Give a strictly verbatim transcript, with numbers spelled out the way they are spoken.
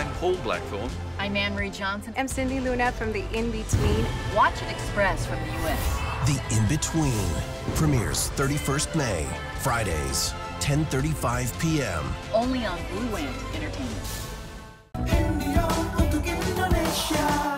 I'm Paul Blackthorne. I'm Anne-Marie Johnson. I'm Cindy Luna from The In-Between. Watch it express from the U S The In-Between premieres thirty-first May, Fridays, ten thirty-five p m Only on Blue Ant Entertainment. India untuk Indonesia.